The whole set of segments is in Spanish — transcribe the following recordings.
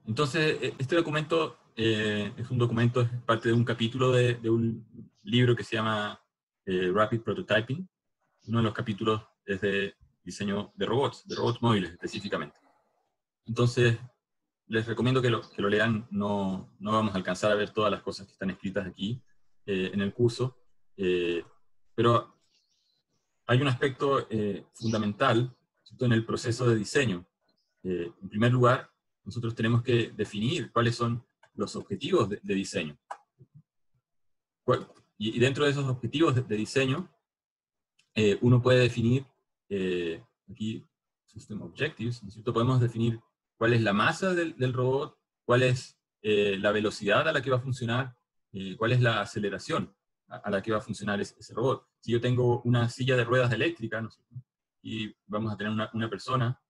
Entonces, este documento es un documento, es parte de un capítulo de un libro que se llama Rapid Prototyping. Uno de los capítulos es de diseño de robots móviles específicamente. Entonces, les recomiendo que lo lean. No vamos a alcanzar a ver todas las cosas que están escritas aquí en el curso, pero hay un aspecto fundamental, ¿cierto?, en el proceso de diseño. En primer lugar, nosotros tenemos que definir cuáles son los objetivos de diseño. Y dentro de esos objetivos de diseño, uno puede definir, aquí, System Objectives, ¿no es cierto? Podemos definir cuál es la masa del robot, cuál es la velocidad a la que va a funcionar, cuál es la aceleración a la que va a funcionar ese robot. Si yo tengo una silla de ruedas eléctrica, ¿no es cierto?, y vamos a tener una persona,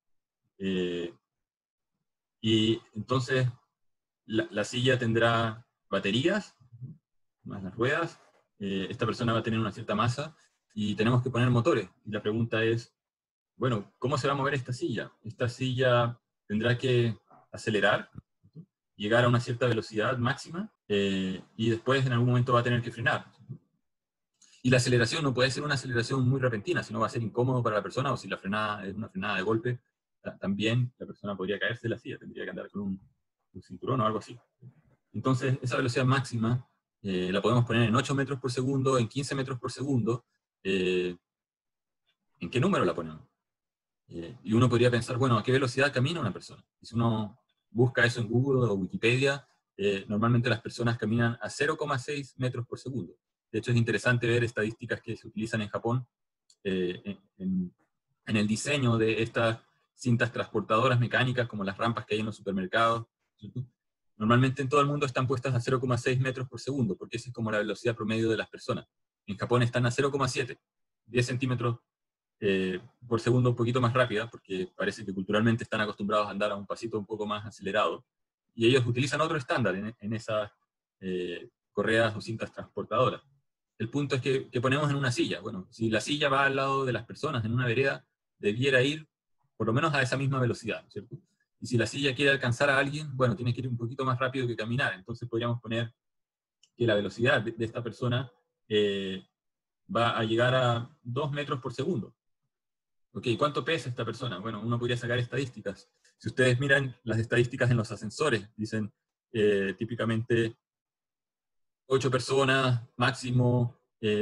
y entonces la silla tendrá baterías, más las ruedas, esta persona va a tener una cierta masa, y tenemos que poner motores. Y la pregunta es, bueno, ¿cómo se va a mover esta silla? Esta silla tendrá que acelerar, llegar a una cierta velocidad máxima, y después en algún momento va a tener que frenar. Y la aceleración no puede ser una aceleración muy repentina, sino va a ser incómodo para la persona, o si la frenada es una frenada de golpe, también la persona podría caerse de la silla, tendría que andar con un cinturón o algo así. Entonces, esa velocidad máxima la podemos poner en 8 metros por segundo, en 15 metros por segundo. ¿En qué número la ponemos? Y uno podría pensar, bueno, ¿a qué velocidad camina una persona? Y si uno busca eso en Google o Wikipedia, normalmente las personas caminan a 0,6 metros por segundo. De hecho, es interesante ver estadísticas que se utilizan en Japón en el diseño de estas cintas transportadoras mecánicas, como las rampas que hay en los supermercados, ¿cierto? Normalmente en todo el mundo están puestas a 0,6 metros por segundo, porque esa es como la velocidad promedio de las personas. En Japón están a 0,7, 10 centímetros por segundo, un poquito más rápida, porque parece que culturalmente están acostumbrados a andar a un pasito un poco más acelerado, y ellos utilizan otro estándar en esas correas o cintas transportadoras. El punto es que ponemos en una silla. Bueno, si la silla va al lado de las personas en una vereda, debiera ir por lo menos a esa misma velocidad, ¿cierto? Y si la silla quiere alcanzar a alguien, bueno, tiene que ir un poquito más rápido que caminar. Entonces podríamos poner que la velocidad de esta persona va a llegar a 2 metros por segundo. Ok, ¿cuánto pesa esta persona? Bueno, uno podría sacar estadísticas. Si ustedes miran las estadísticas en los ascensores, dicen típicamente 8 personas, máximo,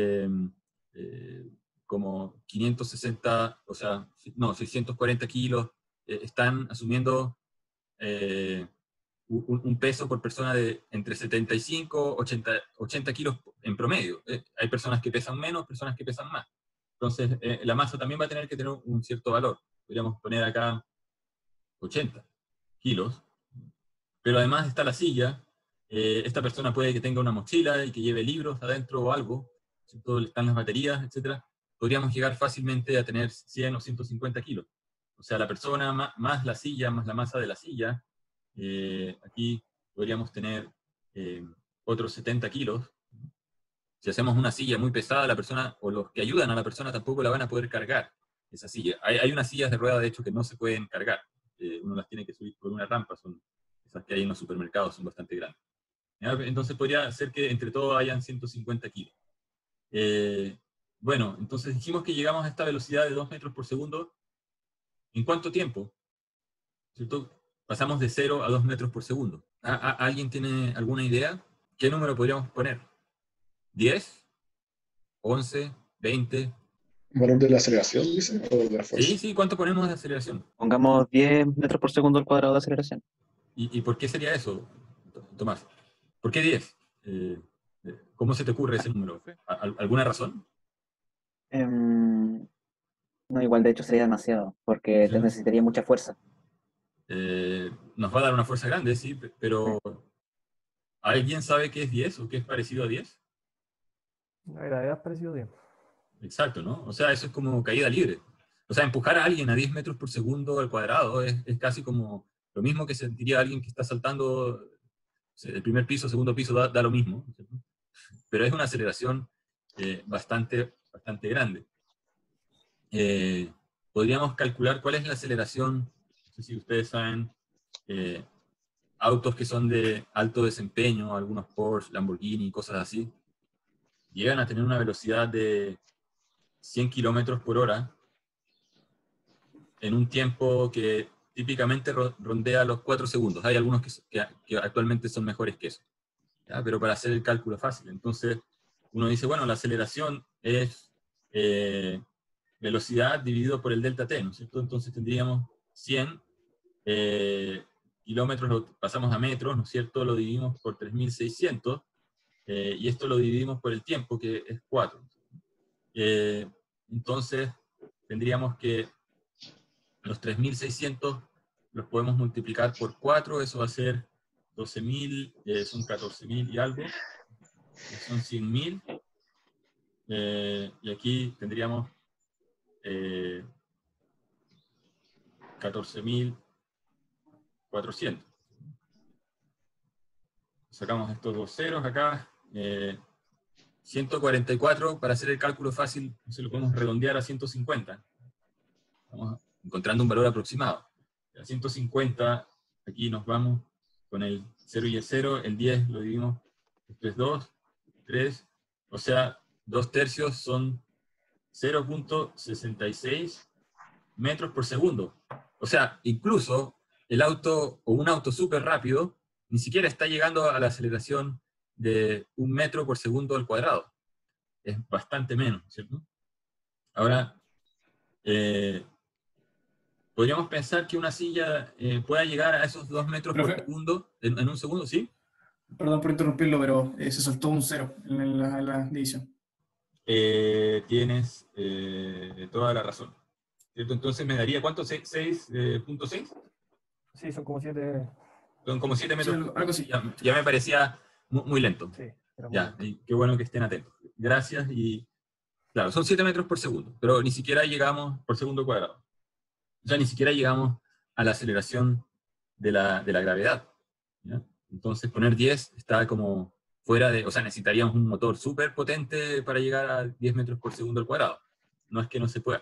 como 560, o sea, no, 640 kilos, están asumiendo un peso por persona de entre 75 y 80 kilos en promedio. Hay personas que pesan menos, personas que pesan más. Entonces, la masa también va a tener que tener un cierto valor. Podríamos poner acá 80 kilos, pero además está la silla. Esta persona puede que tenga una mochila y que lleve libros adentro o algo, ¿cierto? Están las baterías, etc. Podríamos llegar fácilmente a tener 100 o 150 kilos. O sea, la persona más la silla, más la masa de la silla, aquí podríamos tener otros 70 kilos. Si hacemos una silla muy pesada, la persona, o los que ayudan a la persona, tampoco la van a poder cargar, esa silla. Hay unas sillas de ruedas, de hecho, que no se pueden cargar. Uno las tiene que subir por una rampa, son esas que hay en los supermercados, son bastante grandes. Entonces podría ser que entre todos hayan 150 kilos. Bueno, entonces dijimos que llegamos a esta velocidad de 2 metros por segundo. ¿En cuánto tiempo? ¿Cierto? Pasamos de 0 a 2 metros por segundo. ¿Alguien tiene alguna idea? ¿Qué número podríamos poner? ¿10? ¿11? ¿20? ¿Valor de la aceleración, dice? ¿O de la fuerza? Sí, ¿cuánto ponemos de aceleración? Pongamos 10 metros por segundo al cuadrado de aceleración. ¿Y por qué sería eso, Tomás? ¿Por qué 10? ¿Cómo se te ocurre ese número? ¿Alguna razón? No, igual de hecho sería demasiado, porque te Sí. necesitaría mucha fuerza. Nos va a dar una fuerza grande, sí, pero Sí. ¿alguien sabe qué es 10 o qué es parecido a 10? La gravedad parecido bien. Exacto, ¿no? O sea, eso es como caída libre. O sea, empujar a alguien a 10 metros por segundo al cuadrado es casi como lo mismo que sentiría alguien que está saltando el primer piso, segundo piso, da lo mismo, ¿cierto? Pero es una aceleración bastante grande. Podríamos calcular cuál es la aceleración, no sé si ustedes saben, autos que son de alto desempeño, algunos Porsche, Lamborghini, cosas así, llegan a tener una velocidad de 100 kilómetros por hora en un tiempo que típicamente rondea los 4 segundos. Hay algunos que actualmente son mejores que eso, ¿ya? Pero para hacer el cálculo fácil. Entonces, uno dice, bueno, la aceleración es velocidad dividido por el delta t, ¿no es cierto? Entonces tendríamos 100 kilómetros, lo pasamos a metros, ¿no es cierto? Lo dividimos por 3.600, y esto lo dividimos por el tiempo, que es 4. Entonces, tendríamos que los 3.600 los podemos multiplicar por 4, eso va a ser 12.000, son 14.000 y algo, son 100.000, y aquí tendríamos 14.400. Sacamos estos dos ceros acá, 144, para hacer el cálculo fácil, se lo podemos redondear a 150. Estamos encontrando un valor aproximado. A 150, aquí nos vamos con el 0 y el 0, el 10 lo dividimos, esto es 2, 3, o sea, 2/3 son 0.66 metros por segundo. O sea, incluso el auto, o un auto súper rápido, ni siquiera está llegando a la aceleración de 1 metro por segundo al cuadrado. Es bastante menos, ¿cierto? Ahora, podríamos pensar que una silla pueda llegar a esos 2 metros por Profe, segundo en un segundo, ¿sí? perdón por interrumpirlo, pero se soltó un cero en la división. Tienes toda la razón, ¿cierto? Entonces me daría, ¿cuánto? ¿6.6? Sí, son como 7. Son como 7 Sí, metros. algo así. Ya me parecía muy lento. Sí, era muy Ya, lento. y qué bueno que estén atentos. Gracias. Y claro, son 7 metros por segundo, pero ni siquiera llegamos por segundo cuadrado. O sea, ni siquiera llegamos a la aceleración de la gravedad, ¿ya? Entonces poner 10 está como fuera de, o sea, necesitaríamos un motor súper potente para llegar a 10 metros por segundo al cuadrado. No es que no se pueda.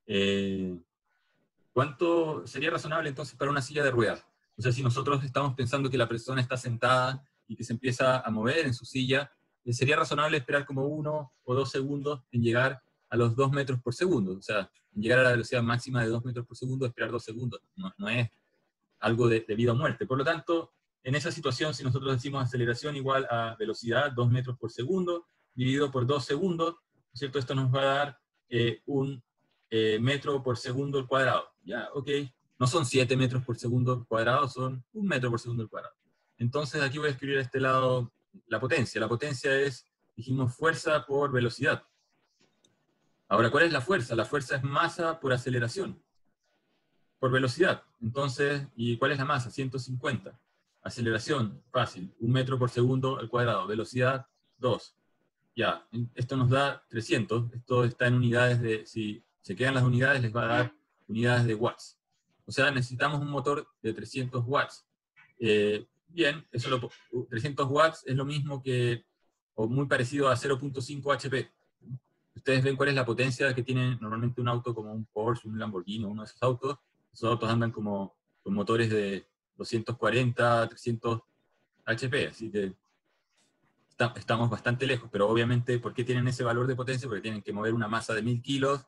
¿Cuánto sería razonable entonces para una silla de ruedas? O sea, si nosotros estamos pensando que la persona está sentada y que se empieza a mover en su silla, sería razonable esperar como 1 o 2 segundos en llegar a los 2 metros por segundo. O sea, en llegar a la velocidad máxima de 2 metros por segundo, esperar 2 segundos. No es algo de vida o muerte. Por lo tanto, en esa situación, si nosotros decimos aceleración igual a velocidad 2 metros por segundo, dividido por 2 segundos, ¿cierto? Esto nos va a dar un metro por segundo al cuadrado. Ya, ok. No son 7 metros por segundo al cuadrado, son 1 metro por segundo al cuadrado. Entonces aquí voy a escribir a este lado la potencia. La potencia es, dijimos, fuerza por velocidad. Ahora, ¿cuál es la fuerza? La fuerza es masa por aceleración, por velocidad. Entonces, ¿y cuál es la masa? 150. Aceleración, fácil, 1 metro por segundo al cuadrado. Velocidad, 2. Ya, esto nos da 300. Esto está en unidades de, si se quedan las unidades, les va a dar unidades de watts. O sea, necesitamos un motor de 300 watts. Bien, 300 watts es lo mismo que, o muy parecido a 0.5 HP. Ustedes ven cuál es la potencia que tiene normalmente un auto como un Porsche, un Lamborghini, uno de esos autos. Esos autos andan como con motores de 240, 300 HP, así que estamos bastante lejos, pero obviamente, ¿por qué tienen ese valor de potencia? Porque tienen que mover una masa de 1.000 kilos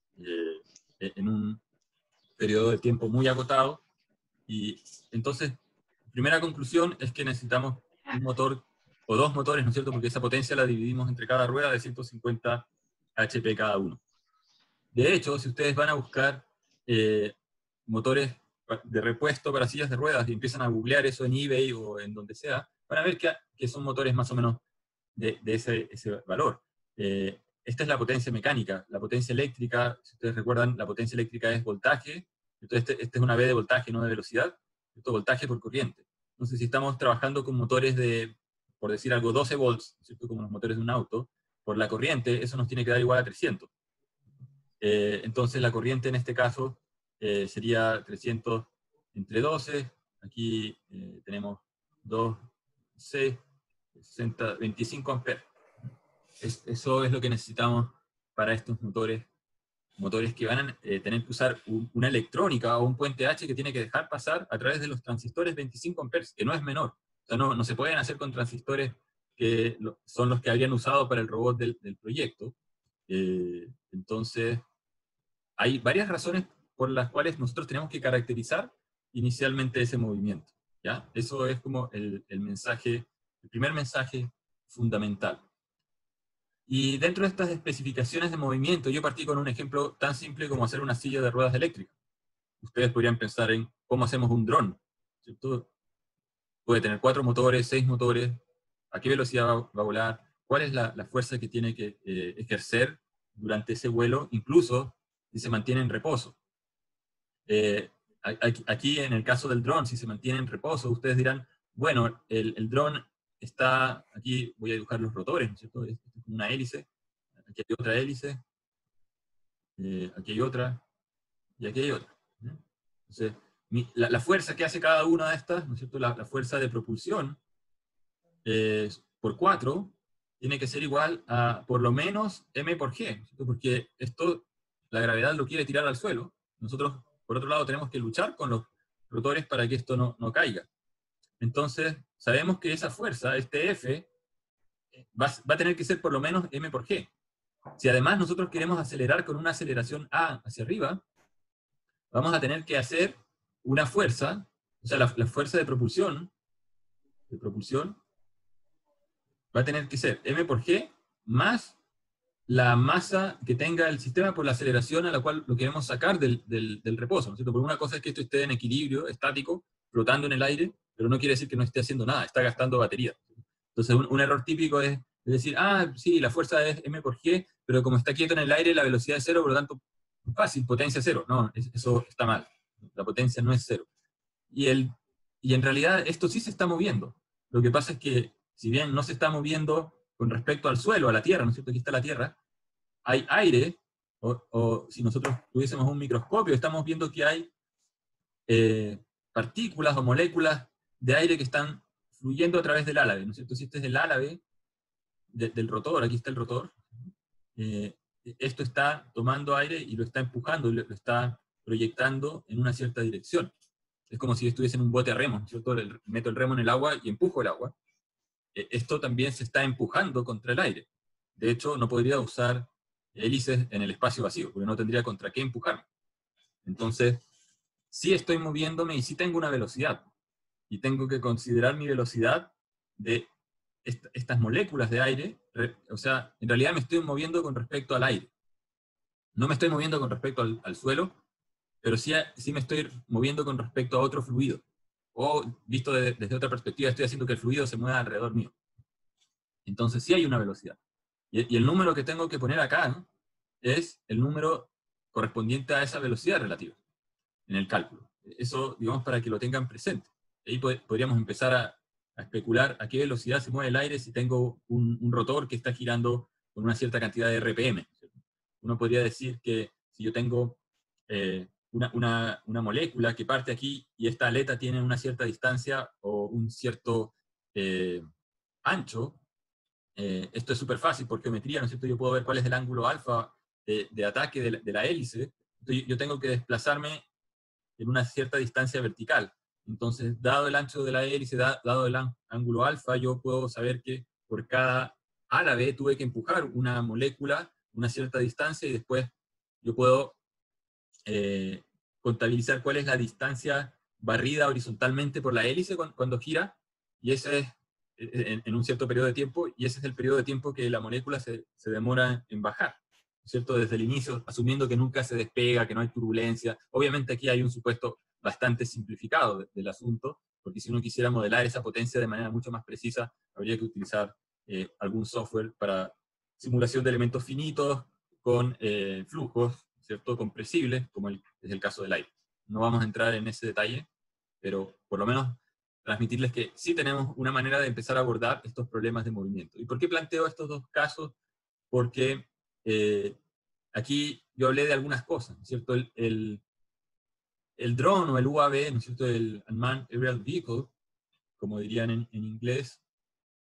en un periodo de tiempo muy acotado. Y entonces, primera conclusión es que necesitamos un motor o dos motores, ¿no es cierto? Porque esa potencia la dividimos entre cada rueda de 150 HP cada uno. De hecho, si ustedes van a buscar motores de repuesto para sillas de ruedas y empiezan a googlear eso en eBay o en donde sea, van a ver que son motores más o menos de ese valor. Esta es la potencia mecánica. La potencia eléctrica, si ustedes recuerdan, la potencia eléctrica es voltaje. Entonces, este es una V de voltaje, no de velocidad. Esto es voltaje por corriente. Entonces, si estamos trabajando con motores de, por decir algo, 12 volts, ¿cierto? Como los motores de un auto, por la corriente, eso nos tiene que dar igual a 300. Entonces, la corriente en este caso sería 300 entre 12. Aquí tenemos 2, 6, 60, 25 amperes. Eso es lo que necesitamos para estos motores motores que van a tener que usar una electrónica o un puente H que tiene que dejar pasar a través de los transistores 25 amperes, que no es menor. O sea, no se pueden hacer con transistores que son los que habrían usado para el robot del proyecto. Entonces, hay varias razones por las cuales nosotros tenemos que caracterizar inicialmente ese movimiento, ¿ya? Eso es como el mensaje, el primer mensaje fundamental. Y dentro de estas especificaciones de movimiento, yo partí con un ejemplo tan simple como hacer una silla de ruedas eléctricas. Ustedes podrían pensar en cómo hacemos un dron, ¿cierto? Puede tener 4 motores, 6 motores, a qué velocidad va a volar, cuál es la fuerza que tiene que ejercer durante ese vuelo, incluso si se mantiene en reposo. Aquí en el caso del dron, si se mantiene en reposo, ustedes dirán, bueno, el dron está, aquí voy a dibujar los rotores, ¿no es cierto? Es una hélice, aquí hay otra hélice, aquí hay otra, y aquí hay otra. ¿No? Entonces, la fuerza que hace cada una de estas, ¿no es cierto? La fuerza de propulsión, por 4, tiene que ser igual a por lo menos m por g, ¿no es cierto? Porque esto, la gravedad lo quiere tirar al suelo. Nosotros, por otro lado, tenemos que luchar con los rotores para que esto no caiga. Entonces, sabemos que esa fuerza, este F, va a tener que ser por lo menos m por g. Si además nosotros queremos acelerar con una aceleración A hacia arriba, vamos a tener que hacer una fuerza, o sea, la fuerza de propulsión va a tener que ser m por g más la masa que tenga el sistema por la aceleración a la cual lo queremos sacar del reposo, ¿no es cierto? Porque una cosa es que esto esté en equilibrio, estático, flotando en el aire, pero no quiere decir que no esté haciendo nada, está gastando batería. Entonces, un error típico es decir, sí, la fuerza es m por g, pero como está quieto en el aire, la velocidad es 0, por lo tanto, fácil, potencia 0. No, eso está mal. La potencia no es 0. Y en realidad esto sí se está moviendo. Lo que pasa es que, si bien no se está moviendo con respecto al suelo, a la Tierra, ¿no es cierto? Aquí está la Tierra, hay aire, o si nosotros tuviésemos un microscopio, estamos viendo que hay partículas o moléculas de aire que están fluyendo a través del álave, ¿no es cierto? Si este es el álave del rotor, aquí está el rotor, esto está tomando aire y lo está empujando, y lo está proyectando en una cierta dirección. Es como si estuviese en un bote a remo, ¿cierto? Meto el remo en el agua y empujo el agua. Esto también se está empujando contra el aire. De hecho, no podría usar hélices en el espacio vacío, porque no tendría contra qué empujarme. Entonces, sí estoy moviéndome y sí tengo una velocidad. Y tengo que considerar mi velocidad de estas moléculas de aire. O sea, en realidad me estoy moviendo con respecto al aire. No me estoy moviendo con respecto al suelo, pero sí me estoy moviendo con respecto a otro fluido. O, visto desde otra perspectiva, estoy haciendo que el fluido se mueva alrededor mío. Entonces sí hay una velocidad. Y el número que tengo que poner acá, ¿no?, es el número correspondiente a esa velocidad relativa en el cálculo. Eso, digamos, para que lo tengan presente. Ahí podríamos empezar a especular a qué velocidad se mueve el aire si tengo un rotor que está girando con una cierta cantidad de RPM, ¿cierto? Uno podría decir que si yo tengo una molécula que parte aquí y esta aleta tiene una cierta distancia o un cierto ancho, esto es súper fácil por geometría, ¿no es cierto? Yo puedo ver cuál es el ángulo alfa de ataque de la hélice. Entonces yo tengo que desplazarme en una cierta distancia vertical. Entonces, dado el ancho de la hélice, dado el ángulo alfa, yo puedo saber que por cada álave tuve que empujar una molécula una cierta distancia y después yo puedo contabilizar cuál es la distancia barrida horizontalmente por la hélice cuando gira, y ese es en un cierto periodo de tiempo, y ese es el periodo de tiempo que la molécula se demora en bajar, ¿cierto? Desde el inicio, asumiendo que nunca se despega, que no hay turbulencia. Obviamente aquí hay un supuesto bastante simplificado del asunto, porque si uno quisiera modelar esa potencia de manera mucho más precisa, habría que utilizar algún software para simulación de elementos finitos con flujos, ¿cierto?, compresibles, como es el caso del aire. No vamos a entrar en ese detalle, pero por lo menos transmitirles que sí tenemos una manera de empezar a abordar estos problemas de movimiento. ¿Y por qué planteo estos dos casos? Porque aquí yo hablé de algunas cosas, ¿no es cierto? El dron o el UAV, ¿no es cierto?, el Unmanned Aerial Vehicle, como dirían en inglés,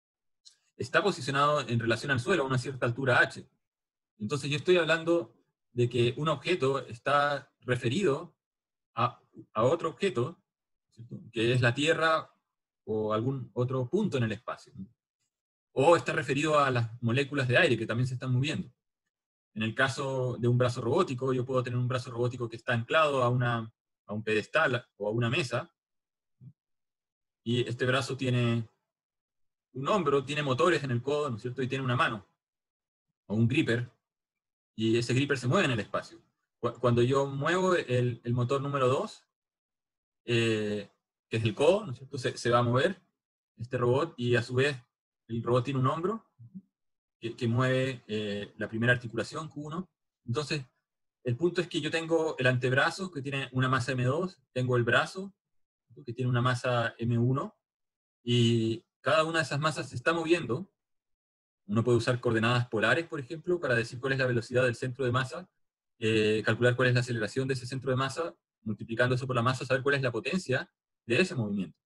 está posicionado en relación al suelo a una cierta altura h. Entonces yo estoy hablando de que un objeto está referido a otro objeto, ¿cierto?, que es la Tierra o algún otro punto en el espacio. O está referido a las moléculas de aire que también se están moviendo. En el caso de un brazo robótico, yo puedo tener un brazo robótico que está anclado a un pedestal o a una mesa, y este brazo tiene un hombro, tiene motores en el codo, ¿no es cierto?, y tiene una mano, o un gripper, y ese gripper se mueve en el espacio. Cuando yo muevo el motor número 2, que es el codo, ¿no es cierto?, se va a mover este robot, y a su vez el robot tiene un hombro que mueve la primera articulación, Q1. Entonces, el punto es que yo tengo el antebrazo, que tiene una masa M2, tengo el brazo, que tiene una masa M1, y cada una de esas masas se está moviendo. Uno puede usar coordenadas polares, por ejemplo, para decir cuál es la velocidad del centro de masa, calcular cuál es la aceleración de ese centro de masa, multiplicando eso por la masa, saber cuál es la potencia de ese movimiento.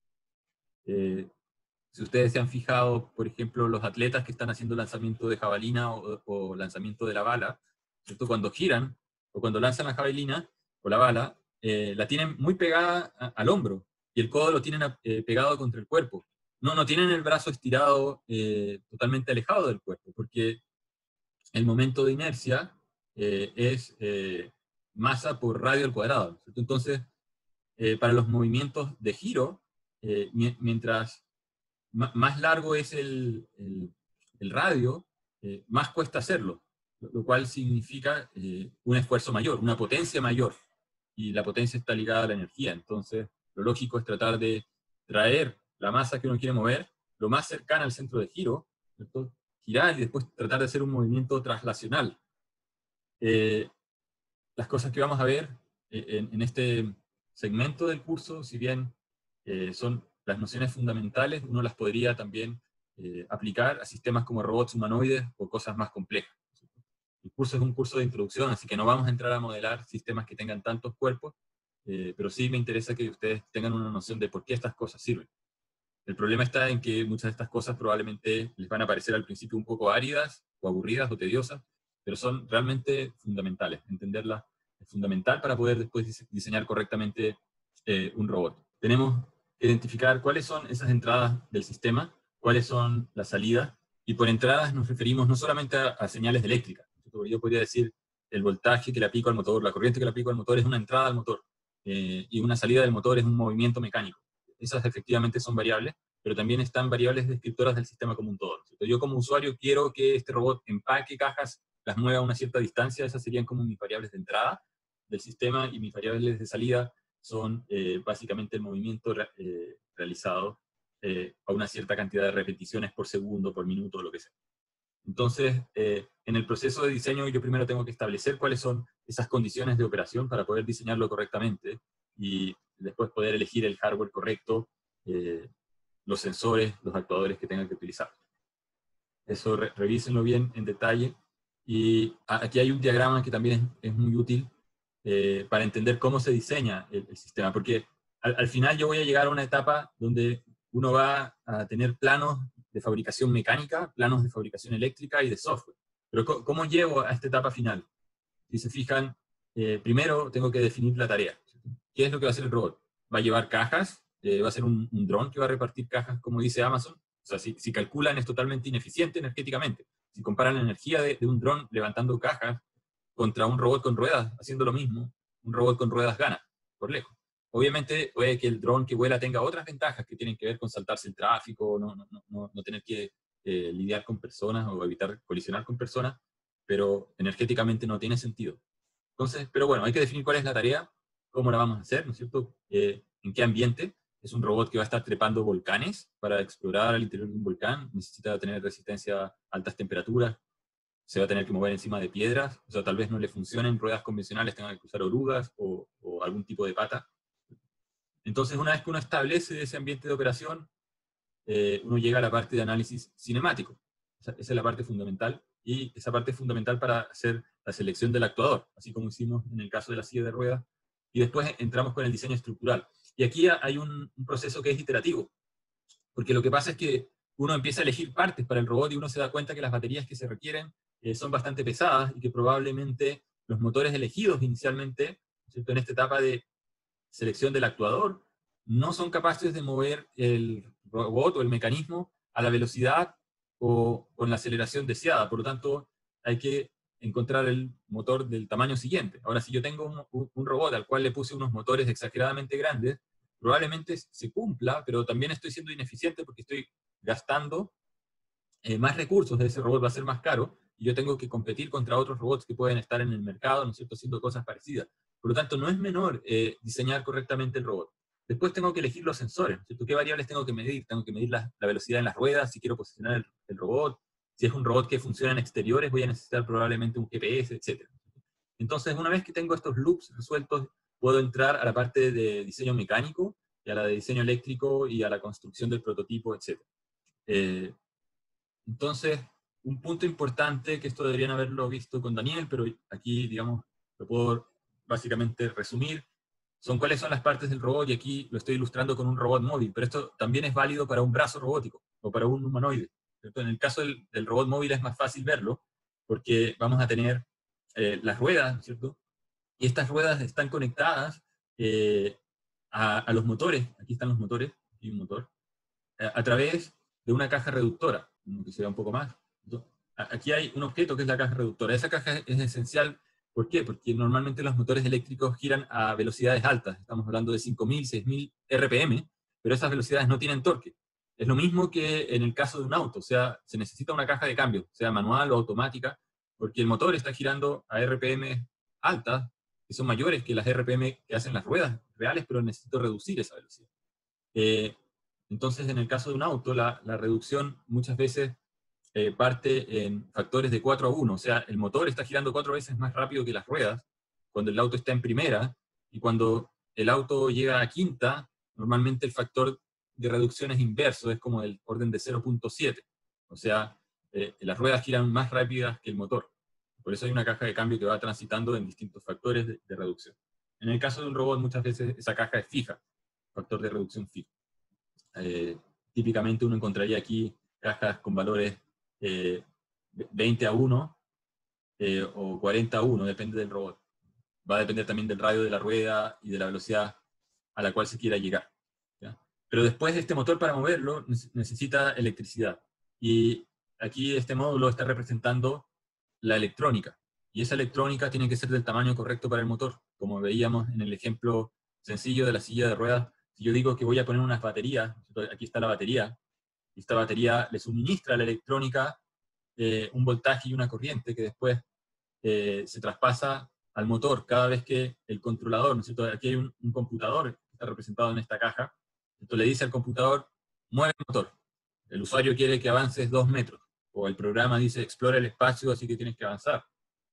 Si ustedes se han fijado, por ejemplo, los atletas que están haciendo lanzamiento de jabalina o lanzamiento de la bala, ¿cierto?, cuando giran o cuando lanzan la jabalina o la bala, la tienen muy pegada al hombro, y el codo lo tienen pegado contra el cuerpo. No tienen el brazo estirado totalmente alejado del cuerpo, porque el momento de inercia es masa por radio al cuadrado, ¿cierto? Entonces, para los movimientos de giro, mientras más largo es el radio, más cuesta hacerlo, lo cual significa un esfuerzo mayor, una potencia mayor, y la potencia está ligada a la energía. Entonces, lo lógico es tratar de traer la masa que uno quiere mover lo más cercana al centro de giro, ¿cierto?, girar y después tratar de hacer un movimiento traslacional. Las cosas que vamos a ver en este segmento del curso, si bien son las nociones fundamentales, uno las podría también aplicar a sistemas como robots humanoides o cosas más complejas. El curso es un curso de introducción, así que no vamos a entrar a modelar sistemas que tengan tantos cuerpos, pero sí me interesa que ustedes tengan una noción de por qué estas cosas sirven. El problema está en que muchas de estas cosas probablemente les van a parecer al principio un poco áridas, o aburridas, o tediosas, pero son realmente fundamentales. Entenderlas es fundamental para poder después diseñar correctamente un robot. Tenemos que identificar cuáles son esas entradas del sistema, cuáles son las salidas, y por entradas nos referimos no solamente a señales eléctricas. Yo podría decir el voltaje que le aplico al motor, la corriente que le aplico al motor es una entrada al motor, y una salida del motor es un movimiento mecánico. Esas efectivamente son variables, pero también están variables descriptoras del sistema como un todo, ¿cierto? Yo como usuario quiero que este robot empaque cajas, las mueva a una cierta distancia, esas serían como mis variables de entrada del sistema, y mis variables de salida son básicamente el movimiento realizado a una cierta cantidad de repeticiones por segundo, por minuto, o lo que sea. Entonces, en el proceso de diseño yo primero tengo que establecer cuáles son esas condiciones de operación para poder diseñarlo correctamente, y después poder elegir el hardware correcto, los sensores, los actuadores que tengan que utilizar. Eso revísenlo bien en detalle. Y aquí hay un diagrama que también es muy útil para entender cómo se diseña el sistema, porque al final yo voy a llegar a una etapa donde uno va a tener planos de fabricación mecánica, planos de fabricación eléctrica y de software. Pero ¿cómo llego a esta etapa final? Si se fijan, primero tengo que definir la tarea. ¿Qué es lo que va a hacer el robot? ¿Va a llevar cajas? ¿Va a ser un dron que va a repartir cajas, como dice Amazon? O sea, si calculan, es totalmente ineficiente energéticamente. Si comparan la energía de un dron levantando cajas contra un robot con ruedas haciendo lo mismo, un robot con ruedas gana, por lejos. Obviamente puede que el dron que vuela tenga otras ventajas que tienen que ver con saltarse el tráfico, no tener que lidiar con personas o evitar colisionar con personas, pero energéticamente no tiene sentido. Entonces, pero bueno, hay que definir cuál es la tarea, cómo la vamos a hacer, ¿no es cierto? ¿En qué ambiente? Es un robot que va a estar trepando volcanes para explorar al interior de un volcán, necesita tener resistencia a altas temperaturas, se va a tener que mover encima de piedras, o sea, tal vez no le funcionen ruedas convencionales, tenga que cruzar orugas o algún tipo de pata. Entonces, una vez que uno establece ese ambiente de operación, uno llega a la parte de análisis cinemático. Esa es la parte fundamental, y esa parte es fundamental para hacer la selección del actuador, así como hicimos en el caso de la silla de ruedas, y después entramos con el diseño estructural. Y aquí hay un proceso que es iterativo, porque lo que pasa es que uno empieza a elegir partes para el robot y uno se da cuenta que las baterías que se requieren son bastante pesadas y que probablemente los motores elegidos inicialmente, ¿cierto?, en esta etapa de selección del actuador, no son capaces de mover el robot o el mecanismo a la velocidad o con la aceleración deseada. Por lo tanto, hay que encontrar el motor del tamaño siguiente. Ahora, si yo tengo un robot al cual le puse unos motores exageradamente grandes, probablemente se cumpla, pero también estoy siendo ineficiente porque estoy gastando más recursos de ese robot, va a ser más caro, y yo tengo que competir contra otros robots que pueden estar en el mercado, ¿no es cierto?, haciendo cosas parecidas. Por lo tanto, no es menor diseñar correctamente el robot. Después tengo que elegir los sensores, ¿no es cierto? ¿Qué variables tengo que medir? Tengo que medir la velocidad en las ruedas, si quiero posicionar el robot. Si es un robot que funciona en exteriores, voy a necesitar probablemente un GPS, etc. Entonces, una vez que tengo estos loops resueltos, puedo entrar a la parte de diseño mecánico, y a la de diseño eléctrico, y a la construcción del prototipo, etc. Entonces, un punto importante, que esto deberían haberlo visto con Daniel, pero aquí, digamos, lo puedo básicamente resumir, son cuáles son las partes del robot, y aquí lo estoy ilustrando con un robot móvil, pero esto también es válido para un brazo robótico, o para un humanoide, ¿cierto? En el caso del robot móvil es más fácil verlo, porque vamos a tener las ruedas, ¿cierto? Y estas ruedas están conectadas a los motores, aquí están los motores, aquí hay un motor, a través de una caja reductora, que se vea un poco más. Aquí hay un objeto que es la caja reductora. Esa caja es esencial. ¿Por qué? Porque normalmente los motores eléctricos giran a velocidades altas. Estamos hablando de 5.000, 6.000 RPM, pero esas velocidades no tienen torque. Es lo mismo que en el caso de un auto. O sea, se necesita una caja de cambio, sea manual o automática, porque el motor está girando a RPM altas, que son mayores que las RPM que hacen las ruedas reales, pero necesito reducir esa velocidad. Entonces, en el caso de un auto, la reducción muchas veces parte en factores de 4 a 1, o sea, el motor está girando 4 veces más rápido que las ruedas cuando el auto está en primera, y cuando el auto llega a quinta, normalmente el factor de reducción es inverso, es como del orden de 0.7, o sea, las ruedas giran más rápidas que el motor. Por eso hay una caja de cambio que va transitando en distintos factores de reducción. En el caso de un robot, muchas veces esa caja es fija, factor de reducción fijo. Típicamente uno encontraría aquí cajas con valores 20 a 1 o 40 a 1, depende del robot. Va a depender también del radio de la rueda y de la velocidad a la cual se quiera llegar, ¿ya? Pero después este motor, para moverlo, necesita electricidad. Y aquí este módulo está representando la electrónica. Y esa electrónica tiene que ser del tamaño correcto para el motor. Como veíamos en el ejemplo sencillo de la silla de ruedas, si yo digo que voy a poner unas baterías, aquí está la batería, y esta batería le suministra a la electrónica un voltaje y una corriente que después se traspasa al motor cada vez que el controlador, ¿no es cierto? Aquí hay un computador que está representado en esta caja, entonces le dice al computador, mueve el motor. El usuario quiere que avances 2 metros, o el programa dice, explora el espacio, así que tienes que avanzar.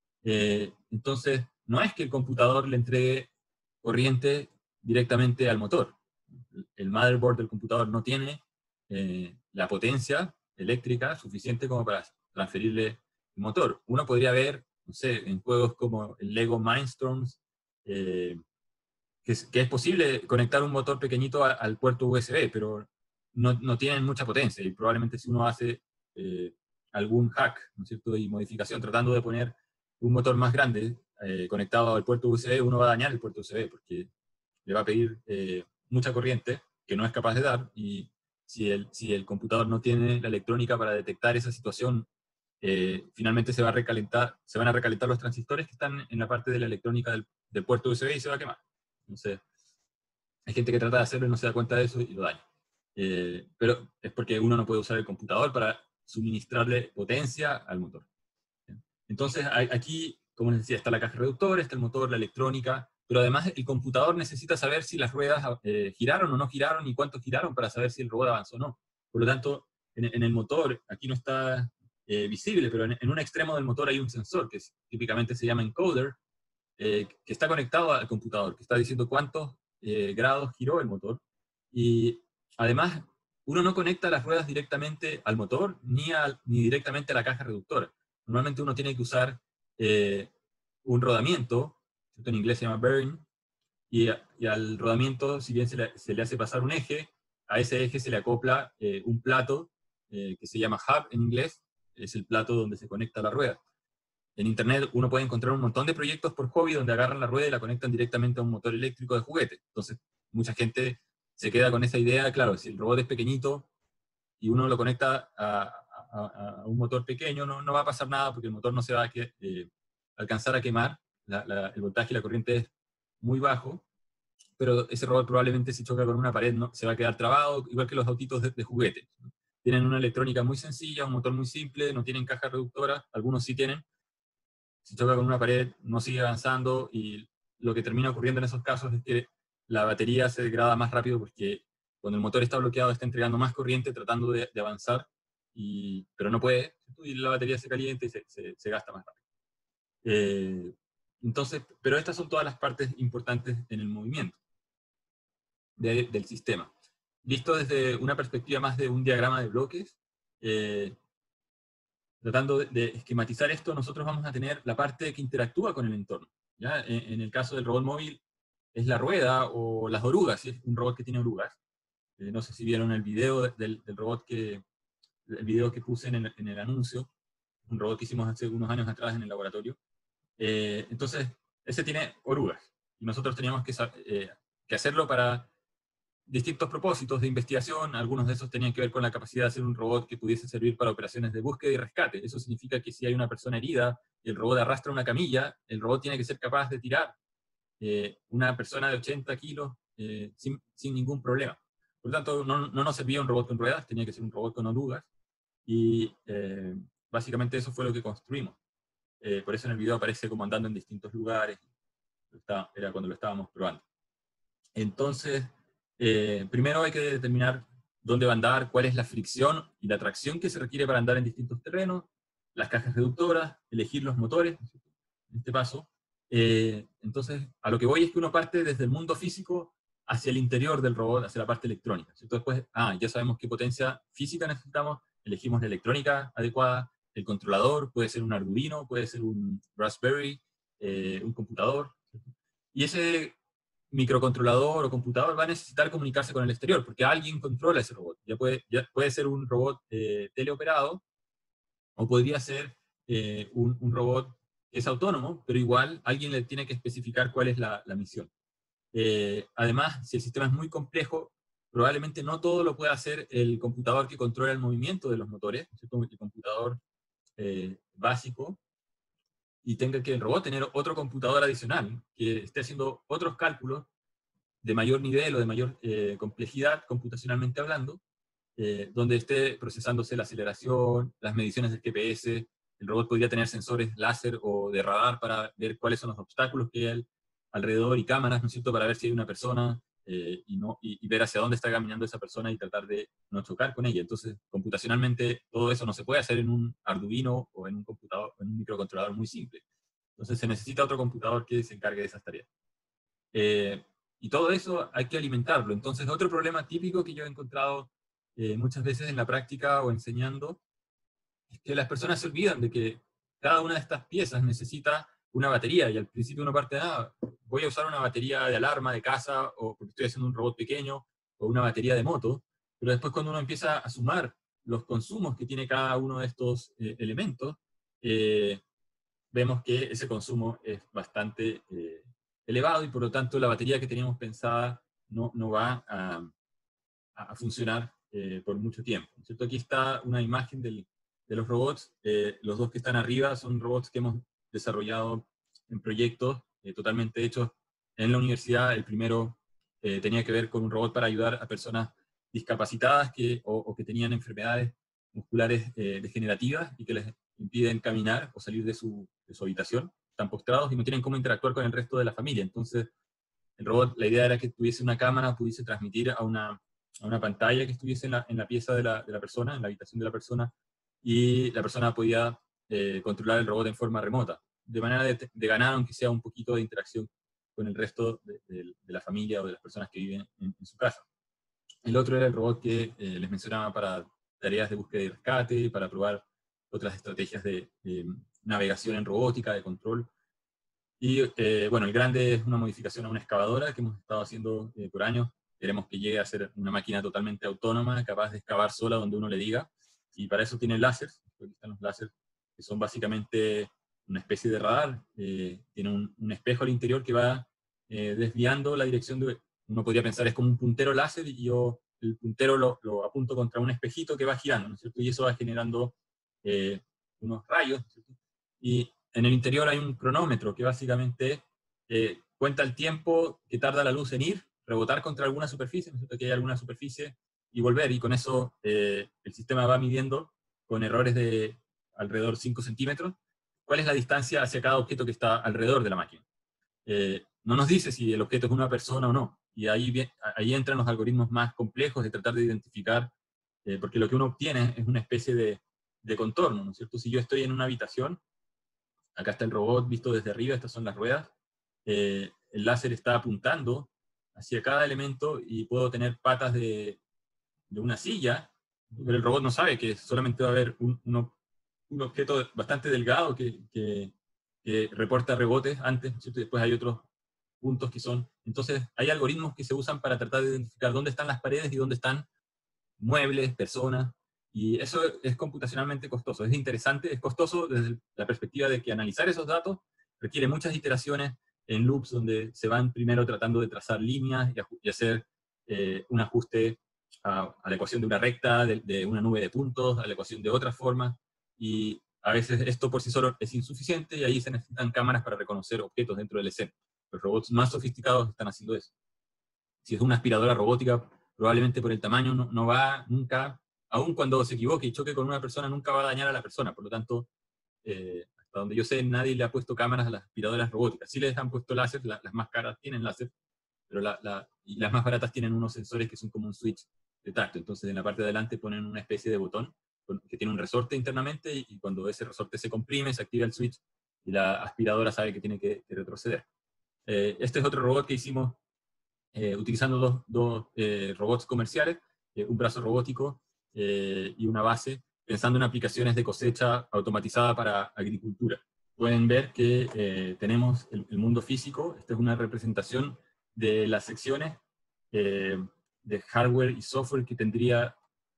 Entonces, no es que el computador le entregue corriente directamente al motor. El motherboard del computador no tiene la potencia eléctrica suficiente como para transferirle el motor. Uno podría ver, no sé, en juegos como el Lego Mindstorms, que es posible conectar un motor pequeñito al puerto USB, pero no tienen mucha potencia, y probablemente si uno hace algún hack, ¿no es cierto?, y modificación tratando de poner un motor más grande conectado al puerto USB, uno va a dañar el puerto USB, porque le va a pedir mucha corriente que no es capaz de dar, y si el computador no tiene la electrónica para detectar esa situación, finalmente se van a recalentar los transistores que están en la parte de la electrónica del puerto USB, y se va a quemar. Entonces, hay gente que trata de hacerlo y no se da cuenta de eso y lo daña. Pero es porque uno no puede usar el computador para suministrarle potencia al motor. Entonces, aquí, como les decía, está la caja reductora, está el motor, la electrónica, pero además el computador necesita saber si las ruedas giraron o no giraron, y cuánto giraron, para saber si el robot avanzó o no. Por lo tanto, en el motor, aquí no está visible, pero en un extremo del motor hay un sensor que típicamente se llama encoder, que está conectado al computador, que está diciendo cuántos grados giró el motor. Y además, uno no conecta las ruedas directamente al motor ni directamente a la caja reductora. Normalmente uno tiene que usar un rodamiento, en inglés se llama bearing, y al rodamiento, si bien se le hace pasar un eje, a ese eje se le acopla un plato que se llama hub en inglés, es el plato donde se conecta la rueda. en Internet uno puede encontrar un montón de proyectos por hobby donde agarran la rueda y la conectan directamente a un motor eléctrico de juguete. Entonces, mucha gente se queda con esa idea, claro, si el robot es pequeñito y uno lo conecta a un motor pequeño, no va a pasar nada porque el motor no se va a alcanzar a quemar, el voltaje y la corriente es muy bajo, pero ese robot probablemente si choca con una pared no, se va a quedar trabado, igual que los autitos de juguete. Tienen una electrónica muy sencilla, un motor muy simple, no tienen caja reductora, algunos sí tienen. Si choca con una pared, no sigue avanzando, y lo que termina ocurriendo en esos casos es que la batería se degrada más rápido porque cuando el motor está bloqueado está entregando más corriente tratando de avanzar, pero no puede, y la batería se calienta y se gasta más rápido. Entonces, pero estas son todas las partes importantes en el movimiento del sistema. Visto desde una perspectiva más de un diagrama de bloques, tratando de esquematizar esto, nosotros vamos a tener la parte que interactúa con el entorno. ¿Ya? En el caso del robot móvil, es la rueda o las orugas, ¿sí? Es un robot que tiene orugas. No sé si vieron el video del robot el video que puse en el anuncio, un robot que hicimos hace unos años atrás en el laboratorio. Entonces, ese tiene orugas, y nosotros teníamos que hacerlo para distintos propósitos de investigación. Algunos de esos tenían que ver con la capacidad de hacer un robot que pudiese servir para operaciones de búsqueda y rescate. Eso significa que si hay una persona herida y el robot arrastra una camilla, el robot tiene que ser capaz de tirar una persona de 80 kilos sin ningún problema. Por lo tanto, no nos servía un robot con ruedas, tenía que ser un robot con orugas, y básicamente eso fue lo que construimos. Por eso en el video aparece como andando en distintos lugares, era cuando lo estábamos probando. Entonces, primero hay que determinar dónde va a andar, cuál es la fricción y la tracción que se requiere para andar en distintos terrenos, las cajas reductoras, elegir los motores, en este paso. Entonces, a lo que voy es que uno parte desde el mundo físico hacia el interior del robot, hacia la parte electrónica. Entonces, ya sabemos qué potencia física necesitamos, elegimos la electrónica adecuada, el controlador puede ser un Arduino, puede ser un Raspberry, un computador, y ese microcontrolador o computador va a necesitar comunicarse con el exterior, porque alguien controla ese robot. Ya puede ser un robot teleoperado, o podría ser un robot que es autónomo, pero igual alguien le tiene que especificar cuál es la misión. Además, si el sistema es muy complejo, probablemente no todo lo pueda hacer el computador que controla el movimiento de los motores, ¿cierto? El computador básico, y tenga que el robot tener otro computador adicional que esté haciendo otros cálculos de mayor nivel o de mayor complejidad computacionalmente hablando, donde esté procesándose la aceleración, las mediciones del GPS. El robot podría tener sensores láser o de radar para ver cuáles son los obstáculos que hay alrededor, y cámaras, ¿no es cierto?, para ver si hay una persona y ver hacia dónde está caminando esa persona y tratar de no chocar con ella. Entonces, computacionalmente, todo eso no se puede hacer en un Arduino o en un computador, en un microcontrolador muy simple. Entonces, se necesita otro computador que se encargue de esas tareas. Y todo eso hay que alimentarlo. Entonces, otro problema típico que yo he encontrado muchas veces en la práctica o enseñando, es que las personas se olvidan de que cada una de estas piezas necesita una batería, y al principio uno parte de nada, voy a usar una batería de alarma de casa, o porque estoy haciendo un robot pequeño, o una batería de moto, pero después cuando uno empieza a sumar los consumos que tiene cada uno de estos elementos, vemos que ese consumo es bastante elevado, y por lo tanto la batería que teníamos pensada no va a funcionar por mucho tiempo, ¿cierto? Aquí está una imagen de los robots. Los dos que están arriba son robots que hemos desarrollado en proyectos totalmente hechos en la universidad. El primero tenía que ver con un robot para ayudar a personas discapacitadas o que tenían enfermedades musculares degenerativas y que les impiden caminar o salir de su habitación. Están postrados y no tienen cómo interactuar con el resto de la familia. Entonces, el robot, la idea era que tuviese una cámara, pudiese transmitir a una pantalla que estuviese en la pieza de la persona, en la habitación de la persona, y la persona podía controlar el robot en forma remota, de manera de ganar, aunque sea un poquito de interacción con el resto de la familia o de las personas que viven en su casa. El otro era el robot que les mencionaba para tareas de búsqueda y rescate, para probar otras estrategias de navegación en robótica, de control. Y bueno, el grande es una modificación a una excavadora que hemos estado haciendo por años. Queremos que llegue a ser una máquina totalmente autónoma, capaz de excavar sola donde uno le diga, y para eso tiene láseres. Aquí están los láseres, que son básicamente una especie de radar, tiene un espejo al interior que va desviando la dirección de... Uno podría pensar es como un puntero láser y yo el puntero lo apunto contra un espejito que va girando, ¿no es cierto? Y eso va generando unos rayos, ¿no es cierto? Y en el interior hay un cronómetro que básicamente cuenta el tiempo que tarda la luz en ir, rebotar contra alguna superficie, ¿no es cierto? Que hay alguna superficie y volver, y con eso el sistema va midiendo con errores de alrededor 5 centímetros cuál es la distancia hacia cada objeto que está alrededor de la máquina. No nos dice si el objeto es una persona o no, y ahí entran los algoritmos más complejos de tratar de identificar, porque lo que uno obtiene es una especie de contorno, ¿no es cierto? Si yo estoy en una habitación, acá está el robot visto desde arriba, estas son las ruedas, el láser está apuntando hacia cada elemento y puedo tener patas de una silla, pero el robot no sabe que solamente va a haber un objeto bastante delgado que reporta rebotes antes, ¿cierto? Y después hay otros puntos que son... Entonces, hay algoritmos que se usan para tratar de identificar dónde están las paredes y dónde están muebles, personas, y eso es computacionalmente costoso. Es interesante, es costoso desde la perspectiva de que analizar esos datos requiere muchas iteraciones en loops donde se van primero tratando de trazar líneas y hacer un ajuste a la ecuación de una recta, de una nube de puntos, a la ecuación de otra forma, y a veces esto por sí solo es insuficiente y ahí se necesitan cámaras para reconocer objetos dentro del escena. Los robots más sofisticados están haciendo eso. Si es una aspiradora robótica, probablemente por el tamaño no va nunca, aun cuando se equivoque y choque con una persona, nunca va a dañar a la persona. Por lo tanto, hasta donde yo sé, nadie le ha puesto cámaras a las aspiradoras robóticas. Sí les han puesto láser, las más caras tienen láser, pero y las más baratas tienen unos sensores que son como un switch de tacto. Entonces en la parte de adelante ponen una especie de botón que tiene un resorte internamente y cuando ese resorte se comprime, se activa el switch y la aspiradora sabe que tiene que retroceder. Este es otro robot que hicimos utilizando dos robots comerciales, un brazo robótico y una base, pensando en aplicaciones de cosecha automatizada para agricultura. Pueden ver que tenemos el mundo físico. Esta es una representación de las secciones de hardware y software que tendría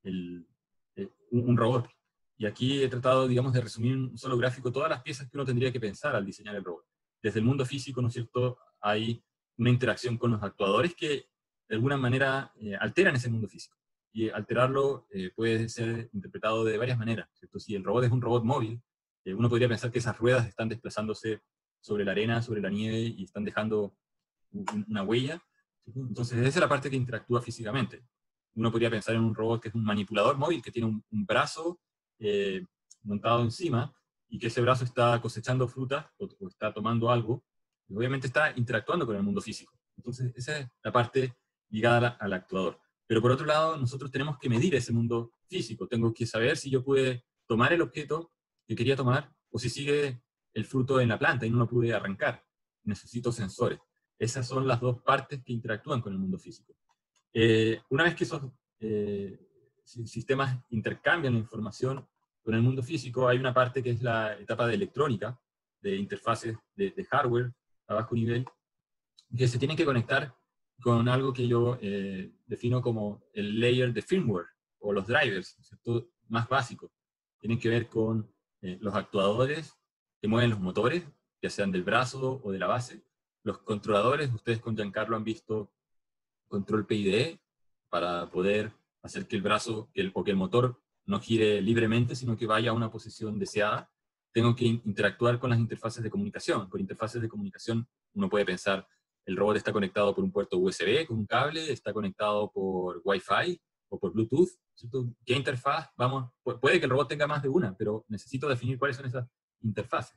un robot. Y aquí he tratado, digamos, de resumir en un solo gráfico todas las piezas que uno tendría que pensar al diseñar el robot. Desde el mundo físico, ¿no es cierto?, hay una interacción con los actuadores que de alguna manera alteran ese mundo físico. Y alterarlo puede ser interpretado de varias maneras, ¿cierto? Si el robot es un robot móvil, uno podría pensar que esas ruedas están desplazándose sobre la arena, sobre la nieve, y están dejando una huella, ¿cierto? Entonces esa es la parte que interactúa físicamente. Uno podría pensar en un robot que es un manipulador móvil, que tiene un brazo montado encima, y que ese brazo está cosechando frutas o está tomando algo, y obviamente está interactuando con el mundo físico. Entonces, esa es la parte ligada al actuador. Pero por otro lado, nosotros tenemos que medir ese mundo físico. Tengo que saber si yo pude tomar el objeto que quería tomar o si sigue el fruto en la planta y no lo pude arrancar. Necesito sensores. Esas son las dos partes que interactúan con el mundo físico. Una vez que esos sistemas intercambian la información con el mundo físico, hay una parte que es la etapa de electrónica, de interfaces de hardware a bajo nivel, que se tienen que conectar con algo que yo defino como el layer de firmware, o los drivers, ¿cierto?, más básicos. Tienen que ver con los actuadores que mueven los motores, ya sean del brazo o de la base. Los controladores, ustedes con Giancarlo han visto control PID, para poder hacer que el brazo o que el motor no gire libremente, sino que vaya a una posición deseada. Tengo que interactuar con las interfaces de comunicación. Por interfaces de comunicación uno puede pensar, el robot está conectado por un puerto USB con un cable, está conectado por Wi-Fi o por Bluetooth, ¿cierto? ¿Qué interfaz? Puede que el robot tenga más de una, pero necesito definir cuáles son esas interfaces.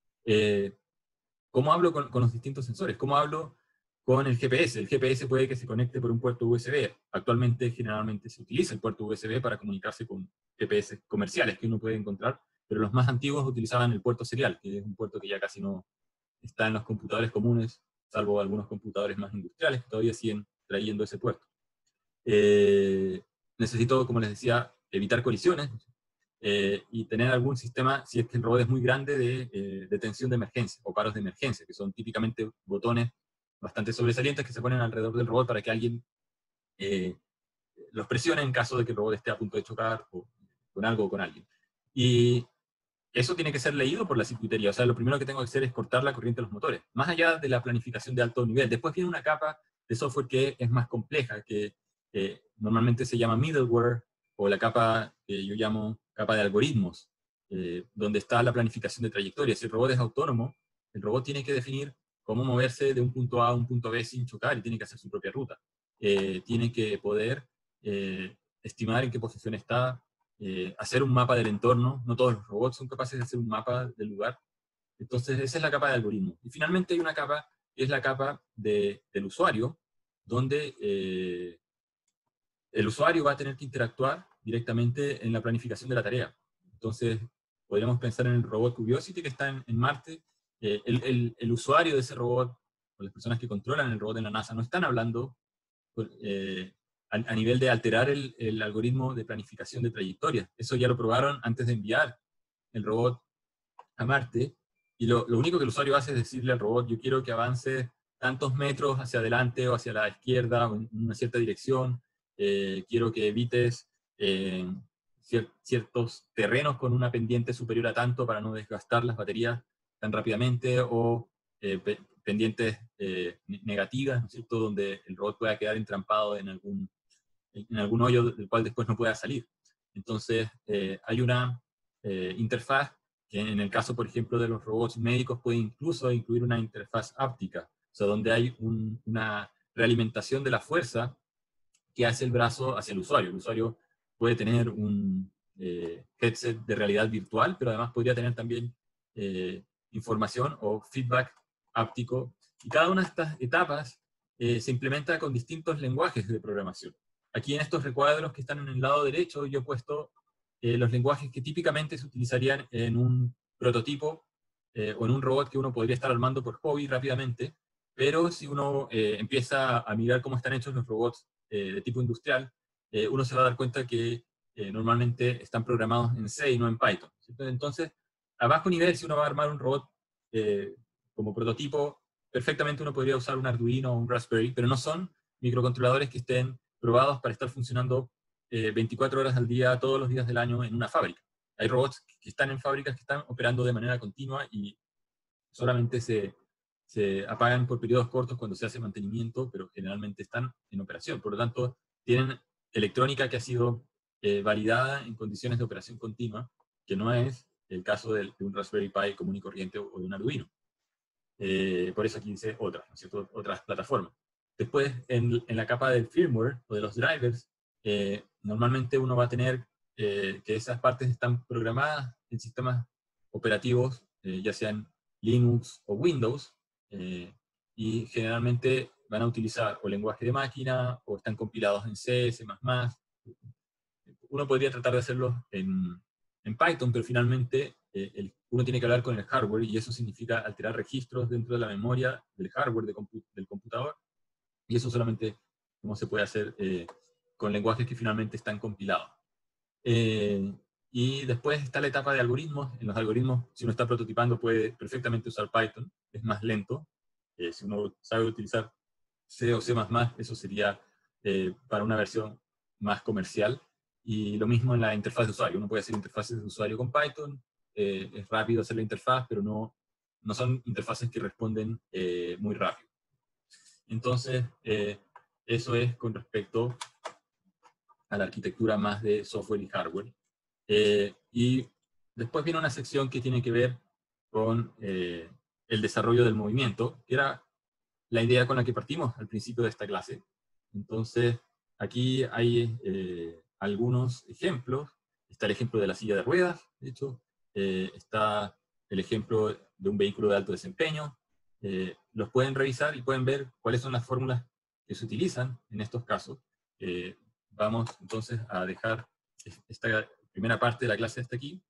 ¿Cómo hablo con los distintos sensores? ¿Cómo hablo con el GPS? El GPS puede que se conecte por un puerto USB. Actualmente, generalmente se utiliza el puerto USB para comunicarse con GPS comerciales que uno puede encontrar, pero los más antiguos utilizaban el puerto serial, que es un puerto que ya casi no está en los computadores comunes, salvo algunos computadores más industriales que todavía siguen trayendo ese puerto. Necesito, como les decía, evitar colisiones y tener algún sistema, si es que el robot es muy grande, de detención de emergencia o paros de emergencia, que son típicamente botones bastante sobresalientes que se ponen alrededor del robot para que alguien los presione en caso de que el robot esté a punto de chocar con algo o con alguien. Y eso tiene que ser leído por la circuitería. O sea, lo primero que tengo que hacer es cortar la corriente de los motores, más allá de la planificación de alto nivel. Después viene una capa de software que es más compleja, que normalmente se llama middleware, o la capa que yo llamo capa de algoritmos, donde está la planificación de trayectorias. Si el robot es autónomo, el robot tiene que definir cómo moverse de un punto A a un punto B sin chocar, y tiene que hacer su propia ruta. Tiene que poder estimar en qué posición está, hacer un mapa del entorno. No todos los robots son capaces de hacer un mapa del lugar. Entonces, esa es la capa de algoritmo. Y finalmente hay una capa que es la capa del usuario, donde el usuario va a tener que interactuar directamente en la planificación de la tarea. Entonces, podríamos pensar en el robot Curiosity que está en Marte. El usuario de ese robot, o las personas que controlan el robot en la NASA, no están hablando a nivel de alterar el algoritmo de planificación de trayectorias. Eso ya lo probaron antes de enviar el robot a Marte, y lo único que el usuario hace es decirle al robot: yo quiero que avance tantos metros hacia adelante o hacia la izquierda o en una cierta dirección, quiero que evites ciertos terrenos con una pendiente superior a tanto para no desgastar las baterías tan rápidamente, o pendientes negativas, ¿no es cierto?, donde el robot pueda quedar entrampado en algún hoyo del cual después no pueda salir. Entonces, hay una interfaz que en el caso, por ejemplo, de los robots médicos puede incluso incluir una interfaz áptica, o sea, donde hay una realimentación de la fuerza que hace el brazo hacia el usuario. El usuario puede tener un headset de realidad virtual, pero además podría tener también información o feedback áptico. Y cada una de estas etapas se implementa con distintos lenguajes de programación. Aquí en estos recuadros que están en el lado derecho, yo he puesto los lenguajes que típicamente se utilizarían en un prototipo o en un robot que uno podría estar armando por hobby rápidamente, pero si uno empieza a mirar cómo están hechos los robots de tipo industrial, uno se va a dar cuenta que normalmente están programados en C y no en Python. Entonces, a bajo nivel, si uno va a armar un robot como prototipo, perfectamente uno podría usar un Arduino o un Raspberry, pero no son microcontroladores que estén probados para estar funcionando 24 horas al día, todos los días del año en una fábrica. Hay robots que están en fábricas que están operando de manera continua y solamente se apagan por periodos cortos cuando se hace mantenimiento, pero generalmente están en operación. Por lo tanto, tienen electrónica que ha sido validada en condiciones de operación continua, que no es el caso de un Raspberry Pi común y corriente o de un Arduino. Por eso aquí dice otras, ¿no es cierto?, otras plataformas. Después, en la capa del firmware o de los drivers, normalmente uno va a tener que esas partes están programadas en sistemas operativos, ya sean Linux o Windows, y generalmente van a utilizar o lenguaje de máquina o están compilados en C, C++. Uno podría tratar de hacerlo en Python, pero finalmente uno tiene que hablar con el hardware, y eso significa alterar registros dentro de la memoria del hardware del computador, y eso solamente no se puede hacer con lenguajes que finalmente están compilados. Y después está la etapa de algoritmos. En los algoritmos, si uno está prototipando, puede perfectamente usar Python, es más lento. Si uno sabe utilizar C o C++, eso sería para una versión más comercial. Y lo mismo en la interfaz de usuario. Uno puede hacer interfaces de usuario con Python, es rápido hacer la interfaz, pero no son interfaces que responden muy rápido. Entonces, eso es con respecto a la arquitectura más de software y hardware. Y después viene una sección que tiene que ver con el desarrollo del movimiento, que era la idea con la que partimos al principio de esta clase. Entonces, aquí hay algunos ejemplos. Está el ejemplo de la silla de ruedas, de hecho. Está el ejemplo de un vehículo de alto desempeño. Los pueden revisar y pueden ver cuáles son las fórmulas que se utilizan en estos casos. Vamos entonces a dejar esta primera parte de la clase hasta aquí,